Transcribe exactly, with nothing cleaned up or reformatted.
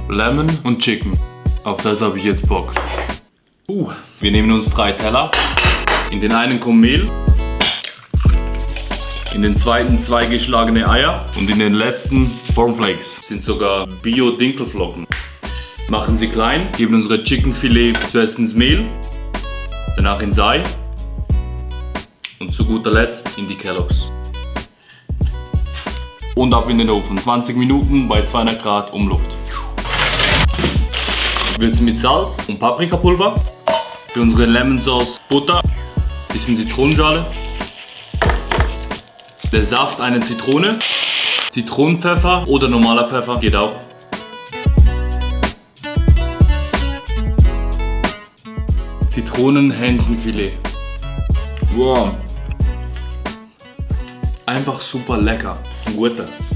Lemon und Chicken. Auf das habe ich jetzt Bock. Uh, wir nehmen uns drei Teller. In den einen kommt Mehl. In den zweiten zwei geschlagene Eier. Und in den letzten Cornflakes. Sind sogar Bio-Dinkelflocken. Machen sie klein, geben unsere Chickenfilet zuerst ins Mehl. Danach ins Ei. Und zu guter Letzt in die Kellogg's. Und ab in den Ofen. zwanzig Minuten bei zweihundert Grad Umluft. Würzen mit Salz und Paprikapulver. Für unsere Lemon Sauce Butter. Bisschen Zitronenschale. Der Saft eine Zitrone. Zitronenpfeffer oder normaler Pfeffer geht auch. Zitronenhähnchenfilet. Wow. Einfach super lecker. Guter.